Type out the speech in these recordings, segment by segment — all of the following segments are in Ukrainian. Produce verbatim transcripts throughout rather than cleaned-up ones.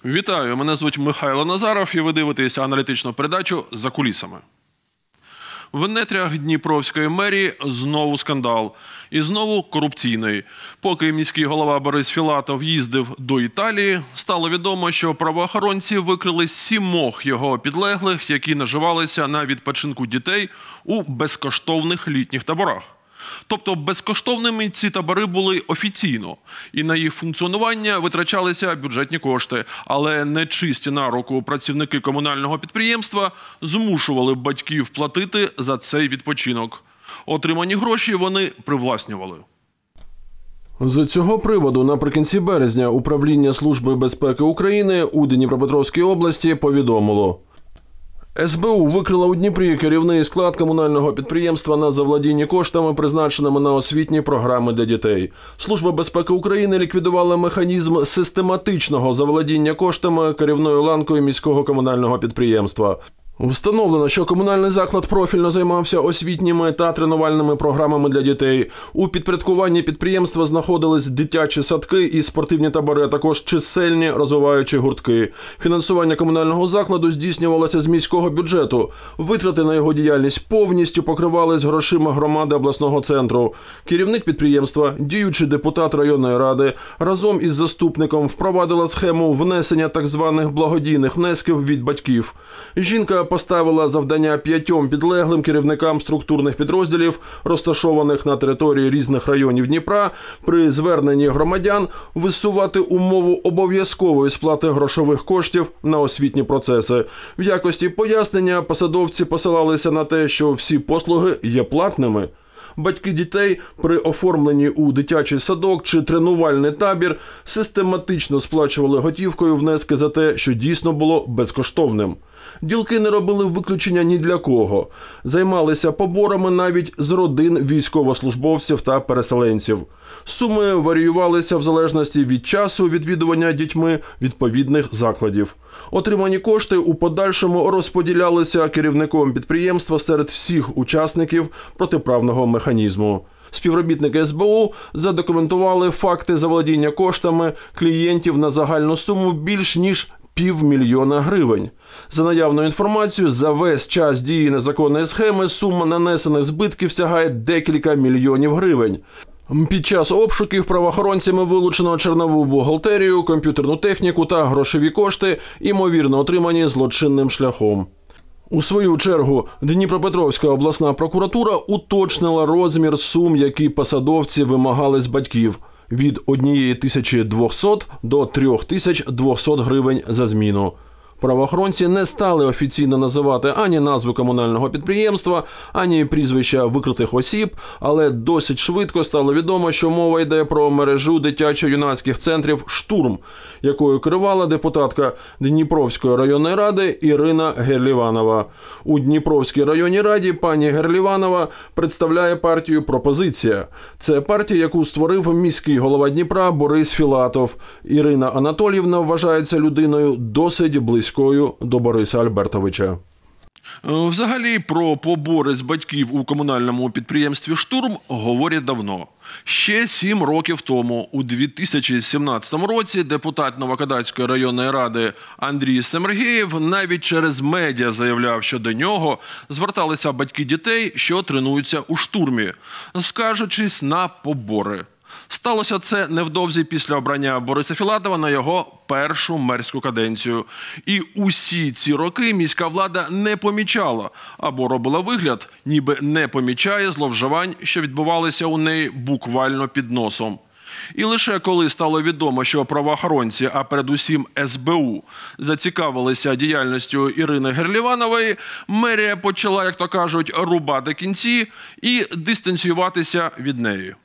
Вітаю, мене звуть Михайло Назаров і ви дивитеся аналітичну передачу «За кулісами». В нетрях Дніпровської мерії знову скандал. І знову корупційний. Поки міський голова Борис Філатов їздив до Італії, стало відомо, що правоохоронці викрили сімох його підлеглих, які наживалися на відпочинку дітей у безкоштовних літніх таборах. Тобто безкоштовними ці табори були офіційно, і на їх функціонування витрачалися бюджетні кошти, але нечисті на руку працівники комунального підприємства змушували батьків платити за цей відпочинок. Отримані гроші вони привласнювали. З цього приводу наприкінці березня Управління Служби безпеки України у Дніпропетровській області повідомило: ес бе у викрила у Дніпрі керівний склад комунального підприємства на заволодіння коштами, призначеними на освітні програми для дітей. Служба безпеки України ліквідувала механізм систематичного заволодіння коштами керівною ланкою міського комунального підприємства. Встановлено, що комунальний заклад профільно займався освітніми та тренувальними програмами для дітей. У підпорядкуванні підприємства знаходились дитячі садки і спортивні табори, а також чисельні розвиваючі гуртки. Фінансування комунального закладу здійснювалося з міського бюджету. Витрати на його діяльність повністю покривались грошима громади обласного центру. Керівник підприємства, діючий депутат районної ради, разом із заступником впровадила схему внесення так званих благодійних внесків від батьків. Жінка поставила завдання п'ятьом підлеглим керівникам структурних підрозділів, розташованих на території різних районів Дніпра, при зверненні громадян висувати умову обов'язкової сплати грошових коштів на освітні процеси. В якості пояснення посадовці посилалися на те, що всі послуги є платними. Батьки дітей при оформленні у дитячий садок чи тренувальний табір систематично сплачували готівкою внески за те, що дійсно було безкоштовним. Ділки не робили виключення ні для кого. Займалися поборами навіть з родин військовослужбовців та переселенців. Суми варіювалися в залежності від часу відвідування дітьми відповідних закладів. Отримані кошти у подальшому розподілялися керівником підприємства серед всіх учасників протиправного механізму. Співробітники ес бе у задокументували факти заволодіння коштами клієнтів на загальну суму більш ніж півмільйона гривень. За наявною інформацією, за весь час дії незаконної схеми сума нанесених збитків сягає декілька мільйонів гривень. Під час обшуків правоохоронцями вилучено чернову бухгалтерію, комп'ютерну техніку та грошові кошти, ймовірно отримані злочинним шляхом. У свою чергу, Дніпропетровська обласна прокуратура уточнила розмір сум, які посадовці вимагали з батьків – від тисячі двохсот до трьох тисяч двохсот гривень за зміну. Правоохоронці не стали офіційно називати ані назви комунального підприємства, ані прізвища викритих осіб, але досить швидко стало відомо, що мова йде про мережу дитячо-юнацьких центрів «Штурм», якою керувала депутатка Дніпровської районної ради Ірина Герліванова. У Дніпровській районній раді пані Герліванова представляє партію «Пропозиція». Це партія, яку створив міський голова Дніпра Борис Філатов. Ірина Анатоліївна вважається людиною досить близькою до Бориса Альбертовича. Взагалі про побори з батьків у комунальному підприємстві «Штурм» говорять давно. Ще сім років тому, у дві тисячі сімнадцятому році, депутат Новокодацької районної ради Андрій Семергєєв навіть через медіа заявляв, що до нього зверталися батьки дітей, що тренуються у «Штурмі», скаржачись на побори. Сталося це невдовзі після обрання Бориса Філатова на його першу мерську каденцію. І усі ці роки міська влада не помічала або робила вигляд, ніби не помічає зловживань, що відбувалися у неї буквально під носом. І лише коли стало відомо, що правоохоронці, а передусім ес бе у, зацікавилися діяльністю Ірини Герліванової, мерія почала, як то кажуть, рубати кінці і дистанціюватися від неї.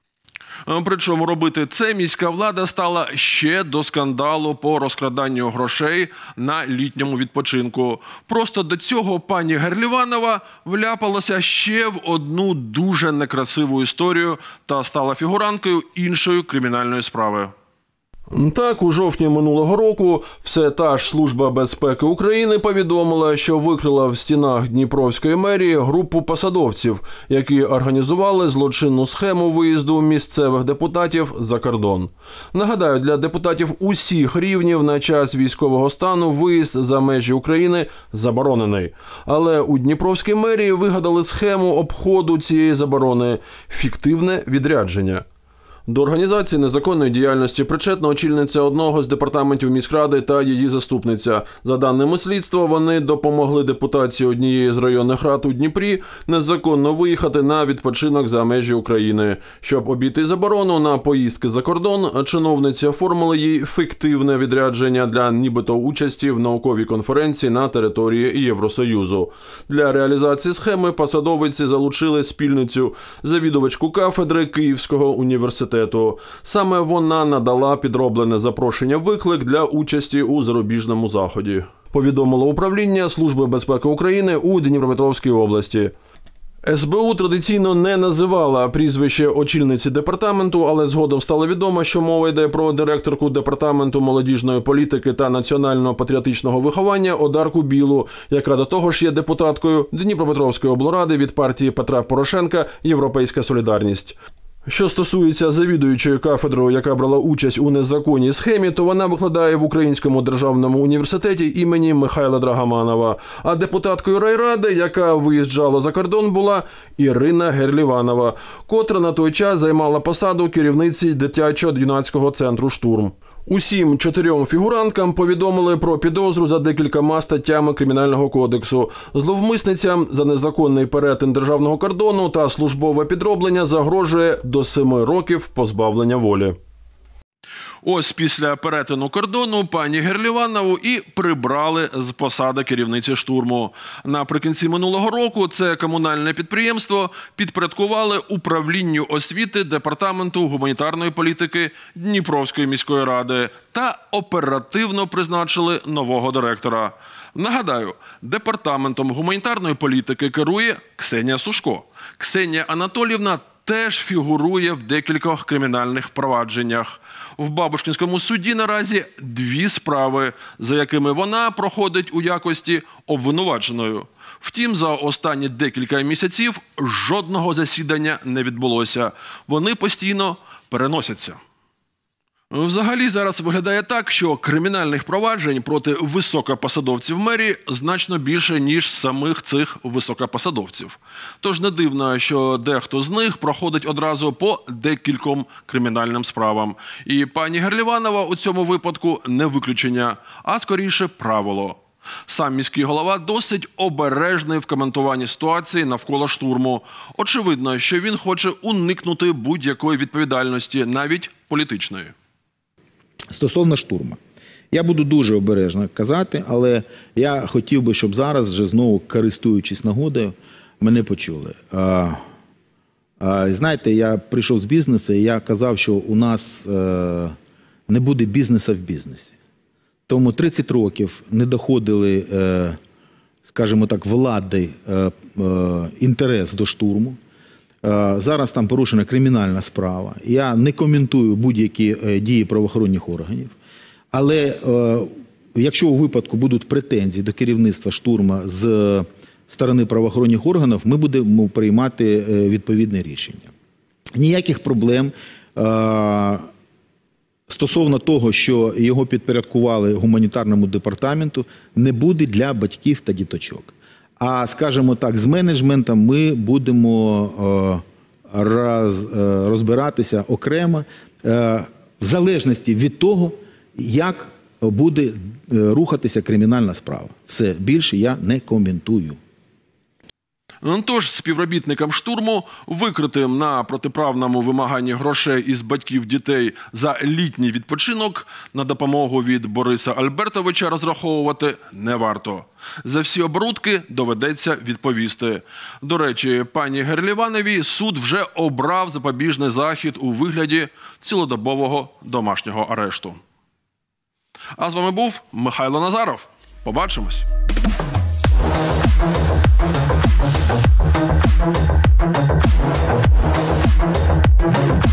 Причому робити це міська влада стала ще до скандалу по розкраданню грошей на літньому відпочинку. Просто до цього пані Герліванова вляпалася ще в одну дуже некрасиву історію та стала фігуранткою іншої кримінальної справи. Так, у жовтні минулого року все та ж Служба безпеки України повідомила, що викрила в стінах Дніпровської мерії групу посадовців, які організували злочинну схему виїзду місцевих депутатів за кордон. Нагадаю, для депутатів усіх рівнів на час військового стану виїзд за межі України заборонений. Але у Дніпровській мерії вигадали схему обходу цієї заборони – фіктивне відрядження. До організації незаконної діяльності причетна очільниця одного з департаментів міськради та її заступниця. За даними слідства, вони допомогли депутації однієї з районних рад у Дніпрі незаконно виїхати на відпочинок за межі України. Щоб обійти заборону на поїздки за кордон, чиновниці оформили їй фіктивне відрядження для нібито участі в науковій конференції на території Євросоюзу. Для реалізації схеми посадовиці залучили спільницю, завідувачку кафедри Київського університету. Саме вона надала підроблене запрошення-виклик для участі у зарубіжному заході. Повідомило управління Служби безпеки України у Дніпропетровській області. ес бе у традиційно не називала прізвище очільниці департаменту, але згодом стало відомо, що мова йде про директорку департаменту молодіжної політики та національного патріотичного виховання Одарку Білу, яка до того ж є депутаткою Дніпропетровської облради від партії Петра Порошенка «Європейська солідарність». Що стосується завідуючої кафедрою, яка брала участь у незаконній схемі, то вона викладає в Українському державному університеті імені Михайла Драгоманова. А депутаткою райради, яка виїжджала за кордон, була Ірина Герліванова, котра на той час займала посаду керівниці дитячо-юнацького центру «Штурм». Усім чотирьом фігуранткам повідомили про підозру за декількома статтями Кримінального кодексу. Зловмисницям за незаконний перетин державного кордону та службове підроблення загрожує до семи років позбавлення волі. Ось після перетину кордону пані Герліванову і прибрали з посади керівниці «Штурму». Наприкінці минулого року це комунальне підприємство підпорядкували управлінню освіти Департаменту гуманітарної політики Дніпровської міської ради та оперативно призначили нового директора. Нагадаю, Департаментом гуманітарної політики керує Ксенія Сушко. Ксенія Анатоліївна теж фігурує в декількох кримінальних провадженнях. В Бабушкінському суді наразі дві справи, за якими вона проходить у якості обвинуваченою. Втім, за останні декілька місяців жодного засідання не відбулося. Вони постійно переносяться. Взагалі зараз виглядає так, що кримінальних проваджень проти високопосадовців мерії значно більше, ніж самих цих високопосадовців. Тож не дивно, що дехто з них проходить одразу по декільком кримінальним справам. І пані Герліванова у цьому випадку не виключення, а скоріше правило. Сам міський голова досить обережний в коментуванні ситуації навколо «Штурму». Очевидно, що він хоче уникнути будь-якої відповідальності, навіть політичної. Стосовно «Штурму». Я буду дуже обережно казати, але я хотів би, щоб зараз, вже знову користуючись нагодою, мене почули. А, а, знаєте, я прийшов з бізнесу, і я казав, що у нас а, не буде бізнесу в бізнесі. Тому тридцять років не доходили, а, скажімо так, влади а, а, інтерес до «Штурму». А, зараз там порушена кримінальна справа. Я не коментую будь-які дії правоохоронних органів. Але е, якщо у випадку будуть претензії до керівництва «Штурму» з сторони правоохоронних органів, ми будемо приймати відповідне рішення. Ніяких проблем е, стосовно того, що його підпорядкували гуманітарному департаменту, не буде для батьків та діточок. А, скажімо так, з менеджментом ми будемо е, роз, е, розбиратися окремо, е, в залежності від того, як буде рухатися кримінальна справа. Все, більше я не коментую. Тож співробітникам «Штурму», викритим на протиправному вимаганні грошей із батьків дітей за літній відпочинок, на допомогу від Бориса Альбертовича розраховувати не варто. За всі оборудки доведеться відповісти. До речі, пані Герлівановій суд вже обрав запобіжний захід у вигляді цілодобового домашнього арешту. А з вами був Михайло Назаров. Побачимось! We'll be right back.